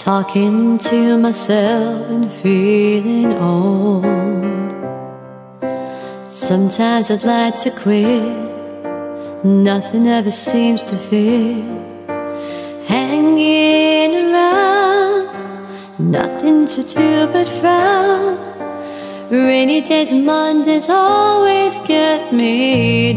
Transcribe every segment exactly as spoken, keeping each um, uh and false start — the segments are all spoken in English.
talking to myself and feeling old. Sometimes I'd like to quit, nothing ever seems to fit. Hanging around, nothing to do but frown. Rainy days and Mondays always get me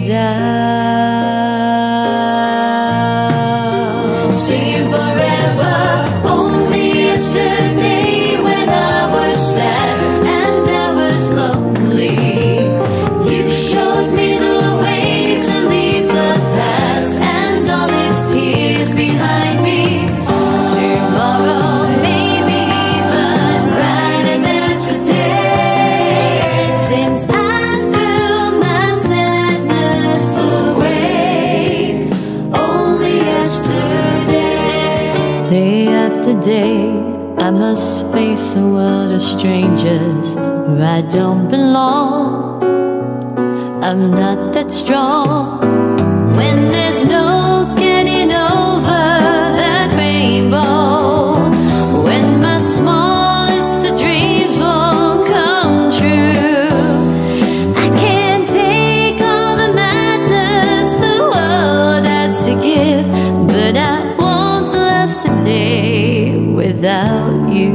down. Singing forever, only yesterday when I was sad and I was lonely. You showed me the way to leave the past and all its tears behind me. Tomorrow maybe even brighter than today, since I threw my sadness away. Only yesterday. Day after day I must face a world of strangers where I don't belong. I'm not that strong when there's no getting over that rainbow. When my smallest of dreams won't come true, I can't take all the madness the world has to give, but I won't last a day without you.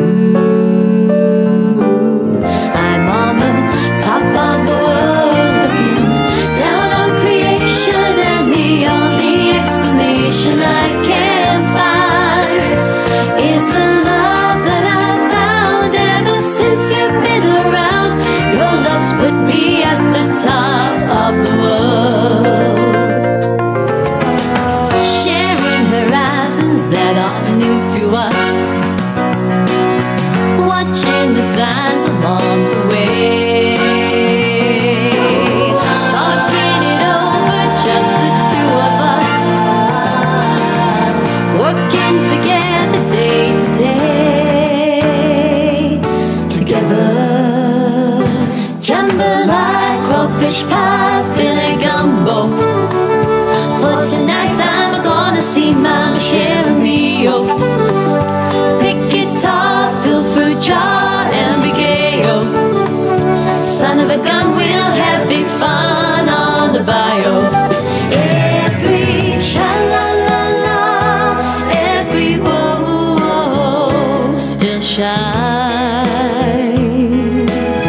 I'm on the top of the world looking down on creation, and the only explanation I can find is the love that I've found ever since you've been around. Your love's put me at the top of the world, sharing horizons that are new to us, watching the signs along the way, talking it over, just the two of us, working together day to day, together. Jambalaya, crawfish pie, filet gumbo. For tonight I'm gonna see Mama share a meal. Pick guitar, fill fruit jar, and be gay-o. Son of a gun, we'll have big fun on the bayou. Every sha-la-la-la, every whoa still shines.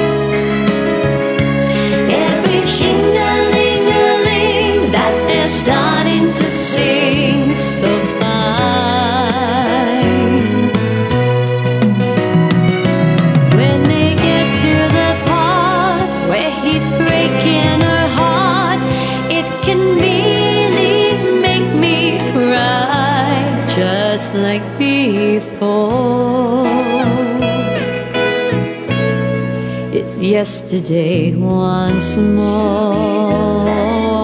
Every shing-a-ling-a-ling that they're starting to sing so fine. When they get to the part where he's breaking her heart, it can really make me cry, just like before. It's yesterday once more.